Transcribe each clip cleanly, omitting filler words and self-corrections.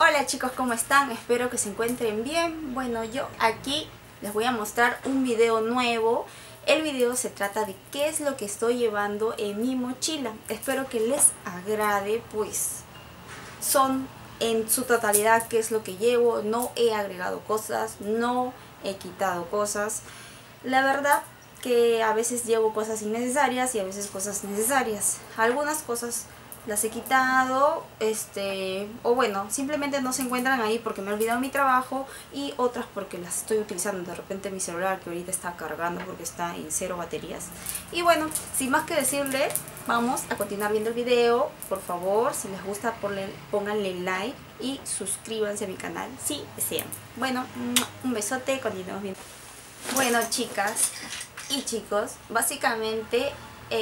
Hola chicos, ¿cómo están? Espero que se encuentren bien. Bueno, yo aquí les voy a mostrar un video nuevo. El video se trata de qué es lo que estoy llevando en mi mochila. Espero que les agrade, pues son en su totalidad qué es lo que llevo. No he agregado cosas, no he quitado cosas. La verdad que a veces llevo cosas innecesarias y a veces cosas necesarias. Algunas cosas las he quitado, o bueno, simplemente no se encuentran ahí porque me he olvidado mi trabajo, y otras porque las estoy utilizando. De repente mi celular, que ahorita está cargando porque está en 0 baterías. Y bueno, sin más que decirle, vamos a continuar viendo el video. Por favor, si les gusta, pónganle like y suscríbanse a mi canal si desean. Bueno, un besote, continuemos viendo. Bueno, chicas y chicos, básicamente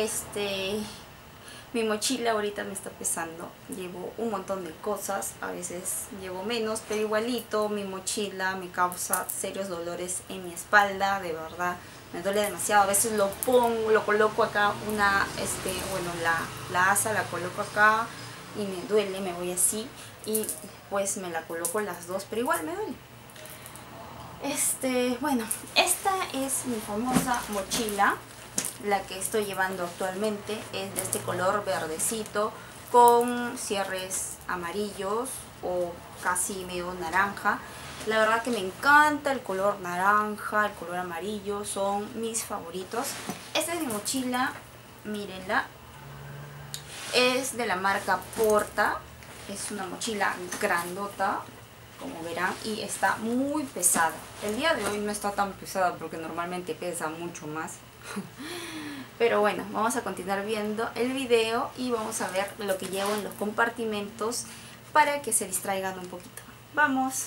mi mochila ahorita me está pesando. Llevo un montón de cosas, a veces llevo menos, pero igualito mi mochila me causa serios dolores en mi espalda, de verdad. Me duele demasiado. A veces lo coloco acá, bueno, la asa la coloco acá y me duele, me voy así y pues me la coloco las dos, pero igual me duele. Bueno, esta es mi famosa mochila. La que estoy llevando actualmente es de este color verdecito con cierres amarillos o casi medio naranja. La verdad que me encanta el color naranja, el color amarillo, son mis favoritos. Esta es mi mochila, mírenla. Es de la marca Porta, es una mochila grandota, como verán, y está muy pesada. El día de hoy no está tan pesada porque normalmente pesa mucho más. Pero bueno, vamos a continuar viendo el video y vamos a ver lo que llevo en los compartimentos para que se distraigan un poquito. Vamos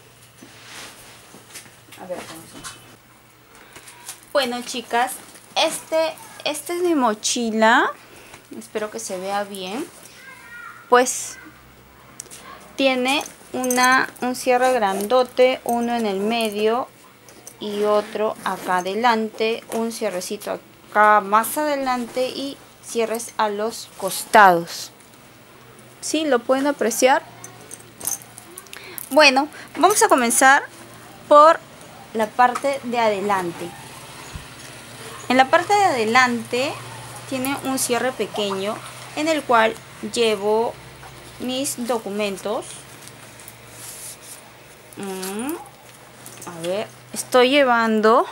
a ver cómo son. Bueno, chicas, esta es mi mochila. Espero que se vea bien. Pues tiene un cierre grandote, uno en el medio y otro acá adelante, un cierrecito acá más adelante y cierres a los costados. ¿Sí? ¿Lo pueden apreciar? Bueno, vamos a comenzar por la parte de adelante. En la parte de adelante tiene un cierre pequeño en el cual llevo mis documentos. A ver, estoy llevando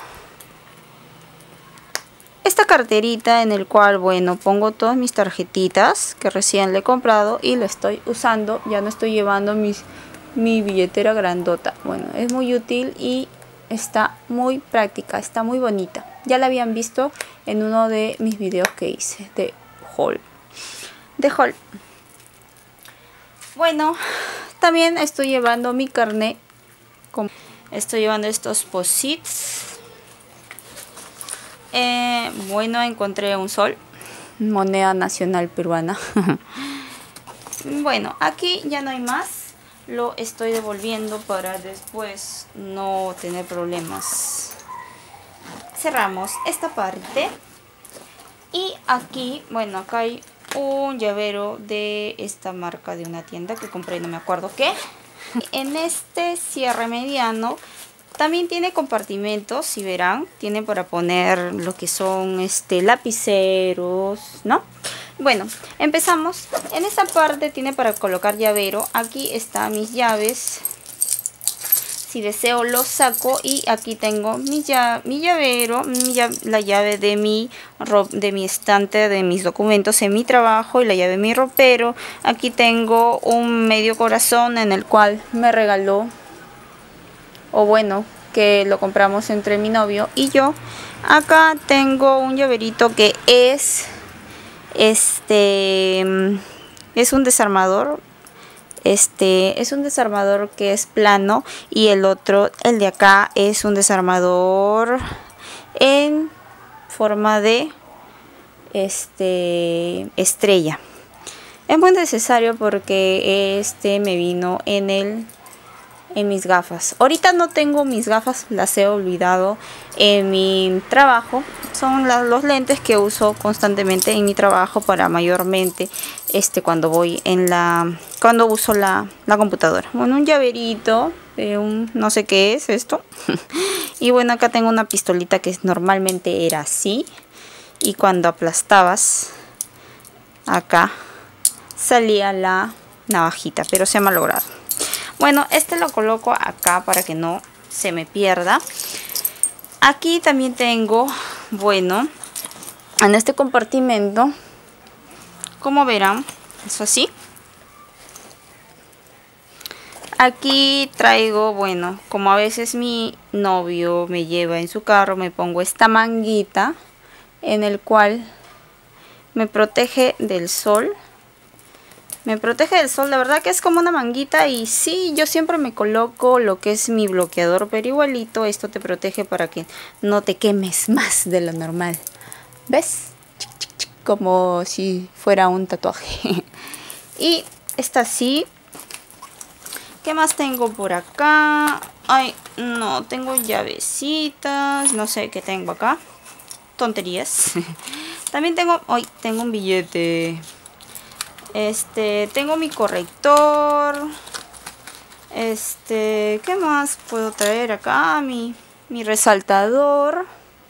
esta carterita en el cual, bueno, pongo todas mis tarjetitas que recién le he comprado y lo estoy usando. Ya no estoy llevando mi billetera grandota. Bueno, es muy útil y está muy práctica, está muy bonita. Ya la habían visto en uno de mis videos que hice de haul. Bueno, también estoy llevando mi carnet. Estoy llevando estos posits. Bueno, encontré un sol, moneda nacional peruana. Bueno, aquí ya no hay más. Lo estoy devolviendo para después no tener problemas. Cerramos esta parte. Y aquí, bueno, acá hay un llavero de esta marca de una tienda que compré, no me acuerdo qué. En este cierre mediano también tiene compartimentos, si verán, tiene para poner lo que son lapiceros, ¿no? Bueno, empezamos. En esta parte tiene para colocar llavero. Aquí están mis llaves. Si deseo los saco y aquí tengo mi llavero, la llave de mi estante de mis documentos en mi trabajo y la llave de mi ropero. Aquí tengo un medio corazón en el cual me regaló, o bueno, que lo compramos entre mi novio y yo. Acá tengo un llaverito que es un desarmador. Es un desarmador que es plano y el otro, el de acá, es un desarmador en forma de estrella. Es muy necesario porque me vino en el en mis gafas. Ahorita no tengo mis gafas, las he olvidado en mi trabajo. Son los lentes que uso constantemente en mi trabajo para mayormente cuando voy cuando uso la computadora. Bueno, un llaverito, no sé qué es esto. Y bueno, acá tengo una pistolita que normalmente era así. Y cuando aplastabas acá salía la navajita, pero se ha malogrado. Bueno, lo coloco acá para que no se me pierda. Aquí también tengo, bueno, en este compartimento, como verán, es así. Aquí traigo, bueno, como a veces mi novio me lleva en su carro, me pongo esta manguita en el cual me protege del sol. Me protege del sol, la verdad que es como una manguita. Y sí, yo siempre me coloco lo que es mi bloqueador, pero igualito esto te protege para que no te quemes más de lo normal. ¿Ves? Como si fuera un tatuaje. Y está así. ¿Qué más tengo por acá? Ay, no, tengo llavecitas. No sé qué tengo acá. Tonterías. También tengo un billete. Tengo mi corrector. ¿Qué más puedo traer acá? Mi resaltador.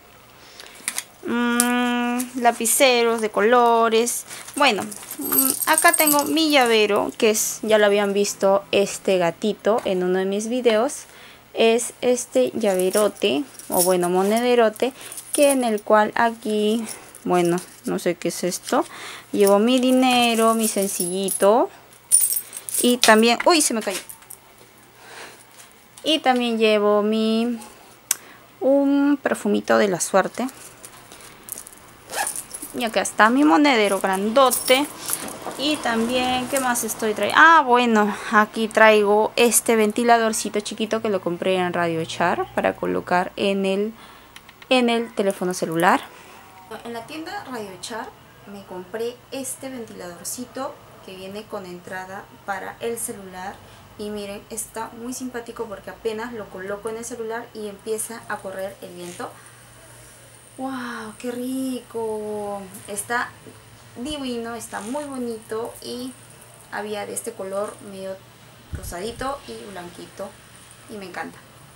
Lapiceros de colores. Bueno, acá tengo mi llavero, que ya lo habían visto este gatito en uno de mis videos. Es este llaverote, o bueno, monederote, que en el cual aquí, bueno, no sé qué es esto. Llevo mi dinero, mi sencillito. Y también, uy, se me cayó. Y también llevo un perfumito de la suerte. Y acá está mi monedero grandote. Y también, ¿qué más estoy trayendo? Ah, bueno, aquí traigo este ventiladorcito chiquito que lo compré en Radio Char para colocar en el teléfono celular. En la tienda Radio Char me compré este ventiladorcito que viene con entrada para el celular. Y miren, está muy simpático porque apenas lo coloco en el celular y empieza a correr el viento. ¡Wow! ¡Qué rico! Está divino, está muy bonito. Y había de este color medio rosadito y blanquito. Y me encanta.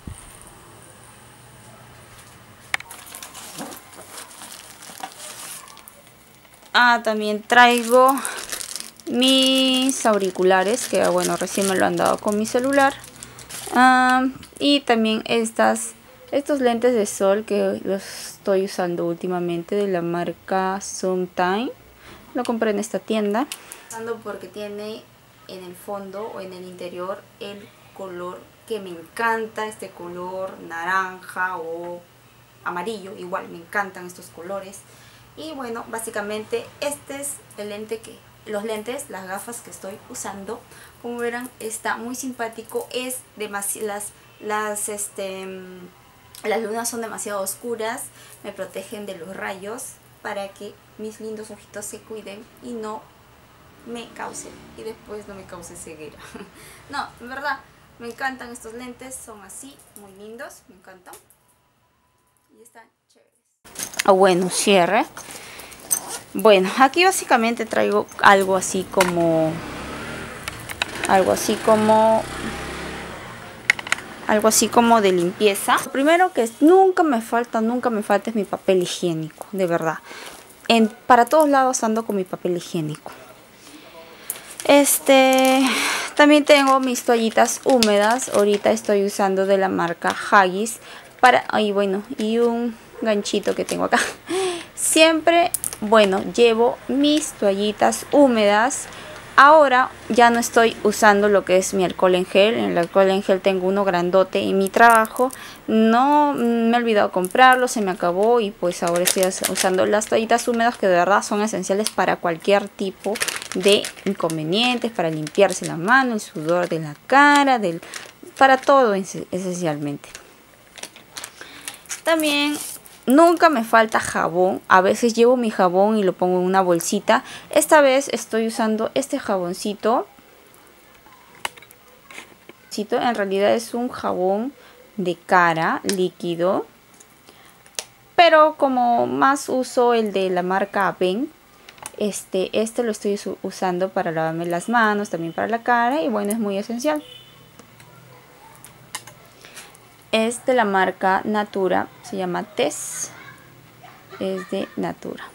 Ah, también traigo mis auriculares, que bueno, recién me lo han dado con mi celular. Y también estos lentes de sol que los estoy usando últimamente, de la marca Zoomtime. Lo compré en esta tienda porque tiene en el fondo o en el interior el color que me encanta, este color naranja o amarillo. Igual me encantan estos colores. Y bueno, básicamente este es el lente las gafas que estoy usando. Como verán, está muy simpático. Es las lunas son demasiado oscuras, me protegen de los rayos para que mis lindos ojitos se cuiden y no me cause ceguera. No, en verdad, me encantan estos lentes, son así, muy lindos, me encantan y están chéveres. Bueno, cierre. Bueno, aquí básicamente traigo algo así como de limpieza. Lo primero que nunca me falta es mi papel higiénico, de verdad. Para todos lados ando con mi papel higiénico. También tengo mis toallitas húmedas. Ahorita estoy usando de la marca Huggies y un ganchito que tengo acá. Siempre, bueno, llevo mis toallitas húmedas. Ahora ya no estoy usando lo que es mi alcohol en gel. En el alcohol en gel tengo uno grandote en mi trabajo. No me he olvidado comprarlo, se me acabó. Y pues ahora estoy usando las toallitas húmedas, que de verdad son esenciales para cualquier tipo de inconvenientes. Para limpiarse la mano, el sudor de la cara, para todo esencialmente. También nunca me falta jabón. A veces llevo mi jabón y lo pongo en una bolsita. Esta vez estoy usando este jaboncito. En realidad es un jabón de cara líquido, pero como más uso el de la marca Aven, este lo estoy usando para lavarme las manos, también para la cara, y bueno, es muy esencial. Es de la marca Natura, se llama Tess, es de Natura.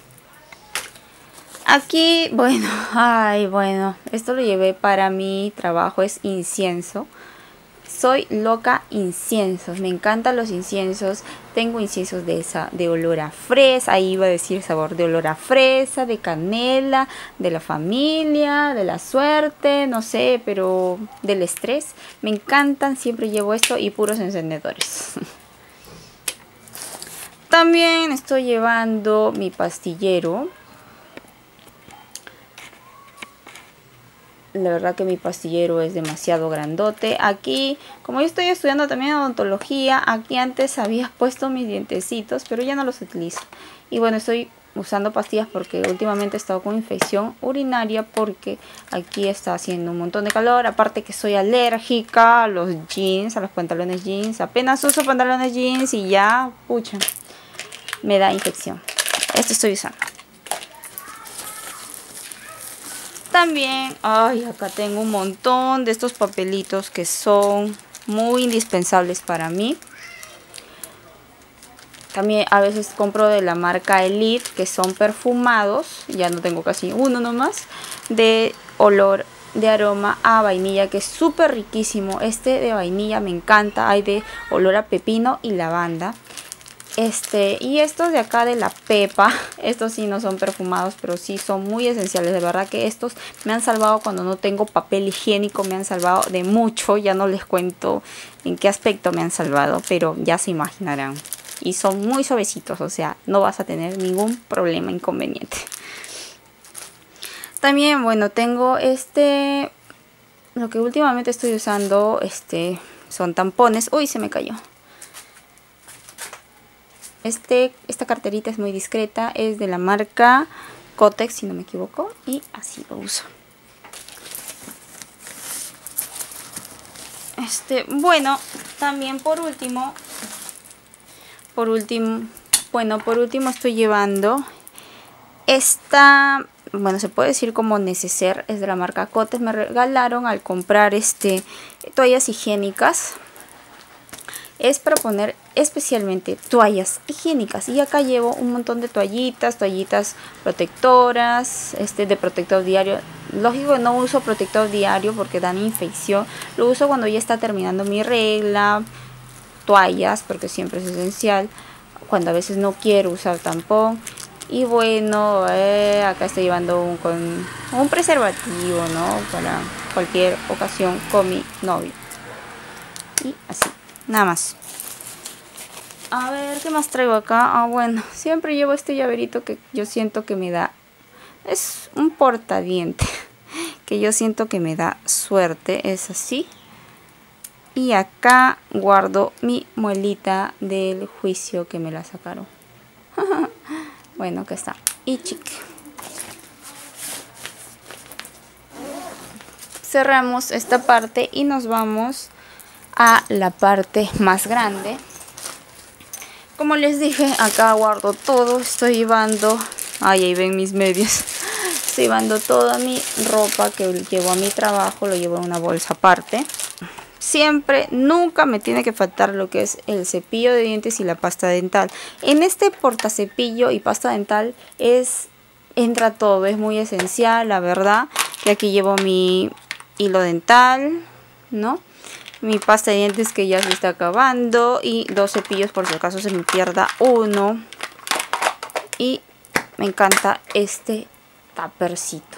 Aquí, bueno, esto lo llevé para mi trabajo, es incienso. Soy loca inciensos, me encantan los inciensos. Tengo inciensos de olor a fresa, ahí iba a decir sabor, de olor a fresa, de canela, de la familia, de la suerte, no sé, pero del estrés. Me encantan, siempre llevo esto y puros encendedores. También estoy llevando mi pastillero. La verdad que mi pastillero es demasiado grandote. Aquí, como yo estoy estudiando también odontología, aquí antes había puesto mis dientecitos, pero ya no los utilizo. Y bueno, estoy usando pastillas porque últimamente he estado con infección urinaria porque aquí está haciendo un montón de calor. Aparte que soy alérgica a los jeans, a los pantalones jeans. Apenas uso pantalones jeans y ya, pucha, me da infección. Esto estoy usando. También, acá tengo un montón de estos papelitos que son muy indispensables para mí. También a veces compro de la marca Elite, que son perfumados. Ya no tengo casi uno nomás. De olor, de aroma a vainilla, que es súper riquísimo. Este de vainilla me encanta. Hay de olor a pepino y lavanda. Y estos de acá de la Pepa, estos sí no son perfumados, pero sí son muy esenciales. De verdad que estos me han salvado cuando no tengo papel higiénico, me han salvado de mucho. Ya no les cuento en qué aspecto me han salvado, pero ya se imaginarán. Y son muy suavecitos, o sea, no vas a tener ningún problema, inconveniente. También, bueno, tengo lo que últimamente estoy usando, son tampones. Uy, se me cayó. Esta carterita es muy discreta, es de la marca Kotex, si no me equivoco, y así lo uso. Bueno, también por último estoy llevando bueno, se puede decir como neceser, es de la marca Kotex. Me regalaron al comprar toallas higiénicas. Es para poner especialmente toallas higiénicas. Y acá llevo un montón de toallitas protectoras, de protector diario. Lógico que no uso protector diario porque dan infección. Lo uso cuando ya está terminando mi regla. Toallas, porque siempre es esencial. Cuando a veces no quiero usar tampón. Y bueno, acá estoy llevando un preservativo, ¿no? Para cualquier ocasión con mi novio. Y así. Nada más. A ver, ¿qué más traigo acá? Bueno, siempre llevo este llaverito que yo siento que me da... Es un portadiente que yo siento que me da suerte. Es así. Y acá guardo mi muelita del juicio que me la sacaron. Bueno, acá está. Y chique. Cerramos esta parte y nos vamos a la parte más grande. Como les dije, acá guardo todo. Estoy llevando, ahí ven mis medias. Estoy llevando toda mi ropa que llevo a mi trabajo, lo llevo en una bolsa aparte. Siempre, nunca me tiene que faltar lo que es el cepillo de dientes y la pasta dental. En este portacepillo y pasta dental entra todo, es muy esencial, la verdad. Que aquí llevo mi hilo dental, ¿no? Mi pasta de dientes que ya se está acabando. Y 2 cepillos por si acaso se me pierda uno. Y me encanta este tapercito.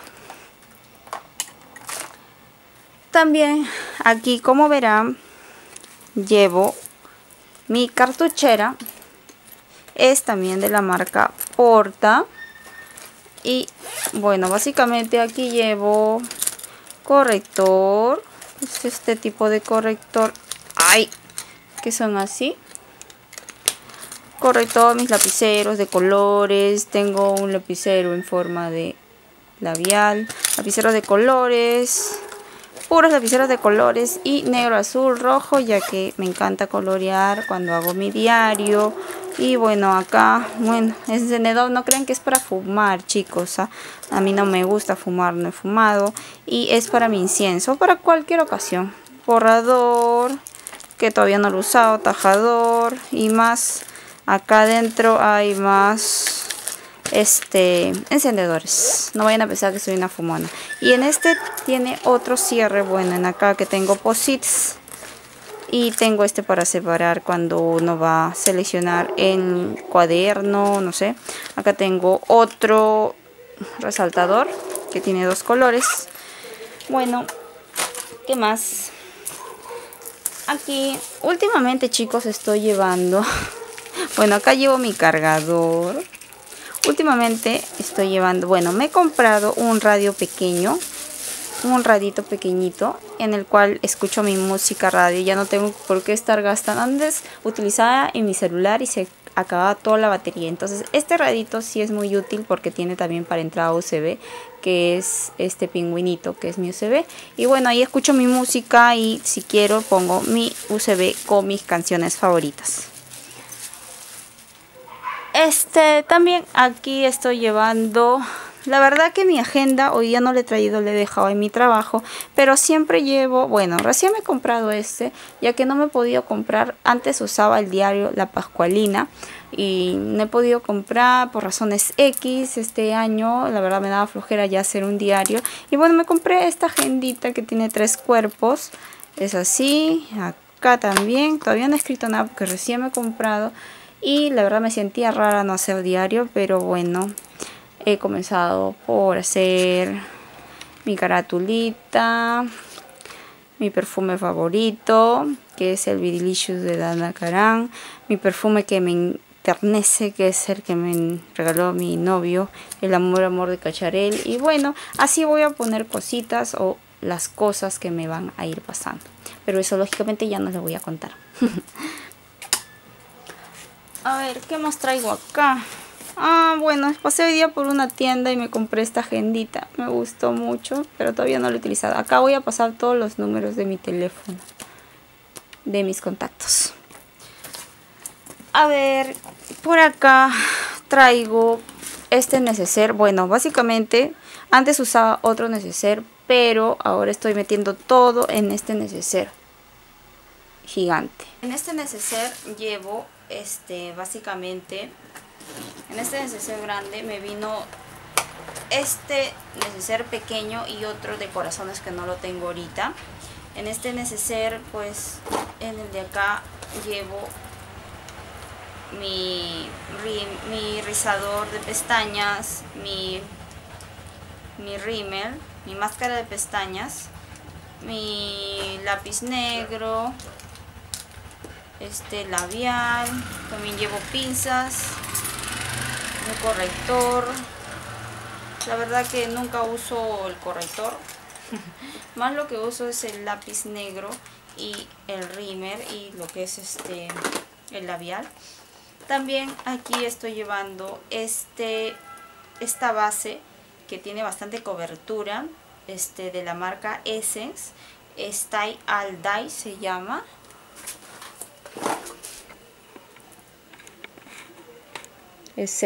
También aquí, como verán, llevo mi cartuchera. Es también de la marca Porta. Y bueno, básicamente aquí llevo corrector. Es este tipo de corrector. ¡Ay! Que son así. Corrector, mis lapiceros de colores. Tengo un lapicero en forma de labial. Lapicero de colores. puros lapiceros de colores y negro, azul, rojo, ya que me encanta colorear cuando hago mi diario. Y bueno, acá, bueno, encendedor, no crean que es para fumar, chicos, ¿ah? A mí no me gusta fumar, no he fumado. Y es para mi incienso, para cualquier ocasión. Borrador, que todavía no lo he usado, tajador y más. Acá adentro hay más encendedores. No vayan a pensar que soy una fumona. Y en este tiene otro cierre, bueno, en acá que tengo posits. Y tengo este para separar cuando uno va a seleccionar el cuaderno, no sé. Acá tengo otro resaltador que tiene dos colores. Bueno, ¿qué más? Aquí, últimamente, chicos, estoy llevando... Bueno, acá llevo mi cargador. Últimamente estoy llevando... Bueno, me he comprado un radio pequeño. Un radito pequeñito en el cual escucho mi música radio. Ya no tengo por qué estar gastando. Antes utilizaba en mi celular y se acababa toda la batería. Entonces este radito sí es muy útil porque tiene también para entrada USB, que es este pingüinito que es mi USB. Y bueno, ahí escucho mi música y si quiero pongo mi USB con mis canciones favoritas. También aquí estoy llevando... La verdad que mi agenda hoy día no le he traído, le he dejado en mi trabajo, pero siempre llevo, bueno, recién me he comprado ya que no me he podido comprar. Antes usaba el diario La Pascualina y no he podido comprar por razones X este año. La verdad me daba flojera ya hacer un diario. Y bueno, me compré esta agendita que tiene 3 cuerpos. Es así, acá también. Todavía no he escrito nada porque recién me he comprado. Y la verdad me sentía rara no hacer diario, pero bueno... He comenzado por hacer mi caratulita, mi perfume favorito, que es el Vidilicious de Dana Karan, mi perfume que me enternece, que es el que me regaló mi novio, el Amor de Cacharel. Y bueno, así voy a poner cositas o las cosas que me van a ir pasando. Pero eso lógicamente ya no les voy a contar. A ver, ¿qué más traigo acá? Bueno, pasé hoy día por una tienda y me compré esta agendita. Me gustó mucho, pero todavía no lo he utilizado. Acá voy a pasar todos los números de mi teléfono, de mis contactos. A ver, por acá traigo este neceser. Bueno, básicamente antes usaba otro neceser, pero ahora estoy metiendo todo en este neceser gigante. En este neceser llevo básicamente... En este neceser grande me vino este neceser pequeño y otro de corazones que no lo tengo ahorita. En este neceser, pues, en el de acá llevo mi rizador de pestañas, mi rímel, mi máscara de pestañas, mi lápiz negro, labial, también llevo pinzas, un corrector. La verdad que nunca uso el corrector. Más lo que uso es el lápiz negro y el rímel y lo que es el labial. También aquí estoy llevando esta base que tiene bastante cobertura, de la marca Essence. Style All Day se llama. Es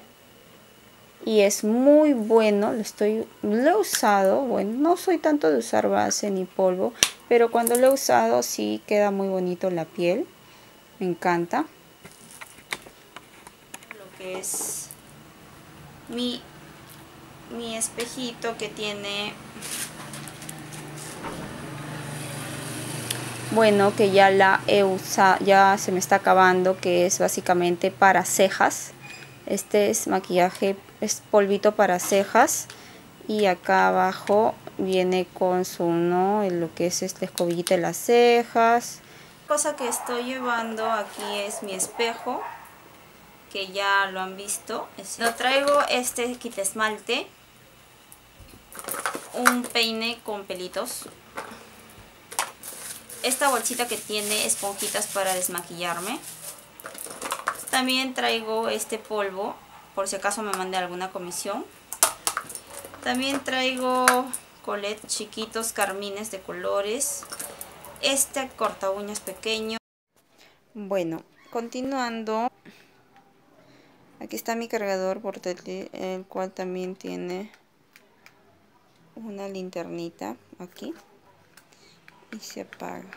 y es muy bueno, lo he usado. Bueno, no soy tanto de usar base ni polvo, pero cuando lo he usado sí queda muy bonito la piel, me encanta. Lo que es mi espejito que tiene, bueno, que ya la he usado, ya se me está acabando, que es básicamente para cejas. Este es maquillaje, es polvito para cejas. Y acá abajo viene con su, ¿no?, lo que es esta escobillita de las cejas. Cosa que estoy llevando aquí es mi espejo, que ya lo han visto. Lo traigo quita esmalte, un peine con pelitos, esta bolsita que tiene esponjitas para desmaquillarme. También traigo este polvo, por si acaso me mandé alguna comisión. También traigo colet chiquitos, carmines de colores. Este corta uñas pequeño. Bueno, continuando, aquí está mi cargador portátil, el cual también tiene una linternita aquí y se apaga.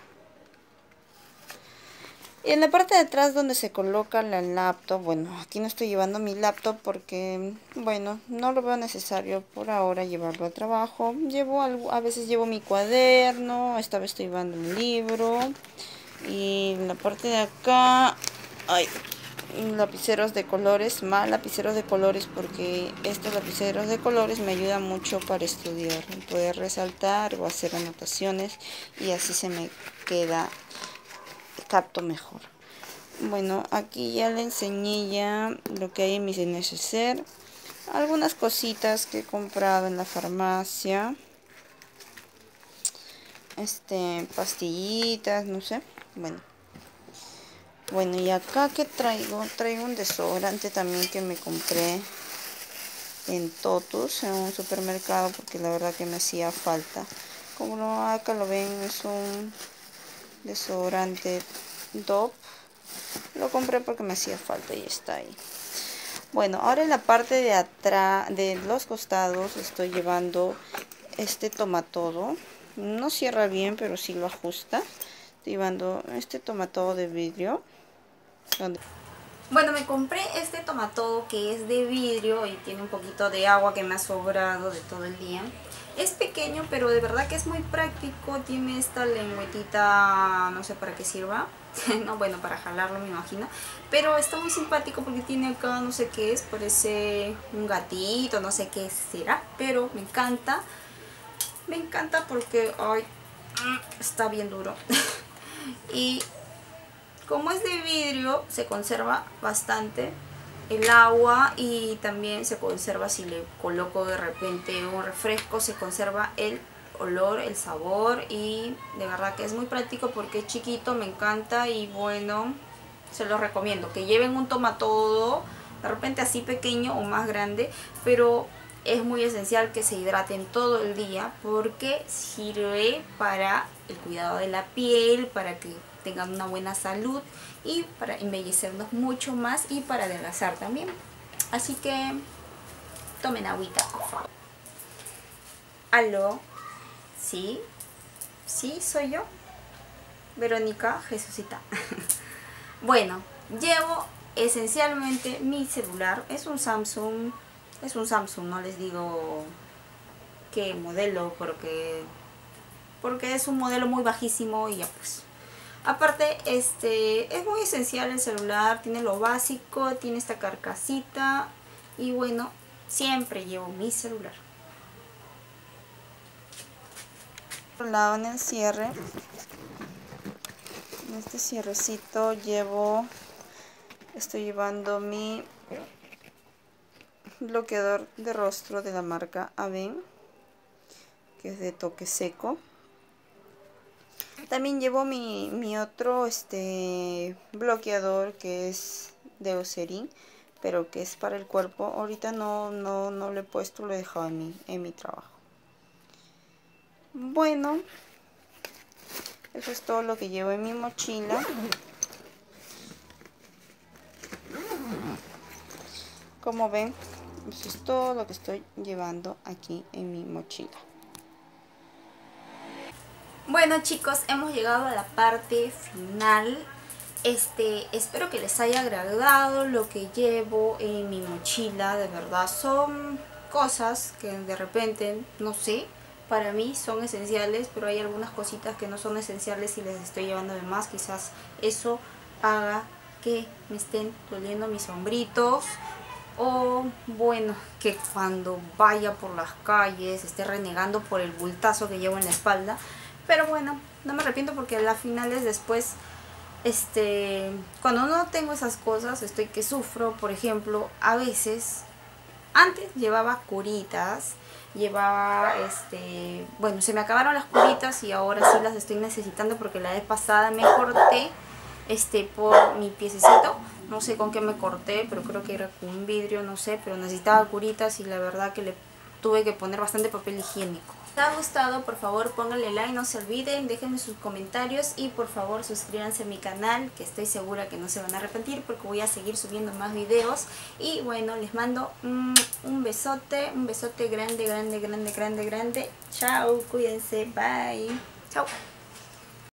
Y en la parte de atrás donde se coloca la laptop, bueno, aquí no estoy llevando mi laptop porque, bueno, no lo veo necesario por ahora llevarlo al trabajo. A veces llevo mi cuaderno, esta vez estoy llevando un libro. Y en la parte de acá hay lapiceros de colores, más lapiceros de colores, porque estos lapiceros de colores me ayudan mucho para estudiar, poder resaltar o hacer anotaciones y así se me queda, capto mejor. Bueno, aquí ya le enseñé ya lo que hay en mis neceser, algunas cositas que he comprado en la farmacia, pastillitas, no sé. Bueno, y acá que traigo un desodorante también que me compré en Totus, en un supermercado, porque la verdad que me hacía falta. Como acá lo ven, es un desodorante Dove. Lo compré porque me hacía falta y está ahí. Bueno, ahora en la parte de atrás, de los costados, estoy llevando este tomatodo. No cierra bien, pero sí lo ajusta. Estoy llevando este tomatodo de vidrio. Bueno, me compré este tomatodo que es de vidrio y tiene un poquito de agua que me ha sobrado de todo el día. Es pequeño, pero de verdad que es muy práctico. Tiene esta lengüetita, no sé para qué sirva. No, bueno, para jalarlo me imagino. Pero está muy simpático porque tiene acá no sé qué es. Parece un gatito, no sé qué será. Pero me encanta. Me encanta porque, ay, está bien duro. Y como es de vidrio, se conserva bastante el agua y también se conserva, si le coloco de repente un refresco, se conserva el olor, el sabor, y de verdad que es muy práctico porque es chiquito, me encanta y bueno, se los recomiendo. Que lleven un tomatodo, de repente así pequeño o más grande, pero es muy esencial que se hidraten todo el día porque sirve para el cuidado de la piel, para que tengan una buena salud y para embellecernos mucho más y para adelgazar también. Así que tomen agüita, por favor. ¿Aló? ¿Sí? ¿Sí? ¿Soy yo? Verónica Jesucita. Bueno, llevo esencialmente mi celular. Es un Samsung, no les digo qué modelo porque es un modelo muy bajísimo y ya pues. Aparte, es muy esencial el celular, tiene lo básico, tiene esta carcasita y bueno, siempre llevo mi celular. Por otro lado, en el cierre, en este cierrecito estoy llevando mi bloqueador de rostro de la marca Aven, que es de toque seco. También llevo mi otro bloqueador que es de Eucerin, pero que es para el cuerpo. Ahorita no lo he puesto, lo he dejado en mi trabajo. Bueno, eso es todo lo que llevo en mi mochila. Como ven, eso es todo lo que estoy llevando aquí en mi mochila. Bueno chicos, hemos llegado a la parte final. Espero que les haya agradado lo que llevo en mi mochila. De verdad son cosas que de repente, no sé, para mí son esenciales, pero hay algunas cositas que no son esenciales y les estoy llevando de más. Quizás eso haga que me estén doliendo mis hombritos, o bueno, que cuando vaya por las calles esté renegando por el bultazo que llevo en la espalda. Pero bueno, no me arrepiento porque a las finales después, cuando no tengo esas cosas, estoy que sufro. Por ejemplo, a veces, antes llevaba curitas, bueno, se me acabaron las curitas y ahora sí las estoy necesitando porque la vez pasada me corté, por mi piececito. No sé con qué me corté, pero creo que era con un vidrio, no sé, pero necesitaba curitas y la verdad que le tuve que poner bastante papel higiénico. Si les ha gustado, por favor pónganle like, no se olviden, déjenme sus comentarios y por favor suscríbanse a mi canal, que estoy segura que no se van a arrepentir porque voy a seguir subiendo más videos. Y bueno, les mando un besote grande, grande, grande, grande, grande. Chao, cuídense, bye. Chao.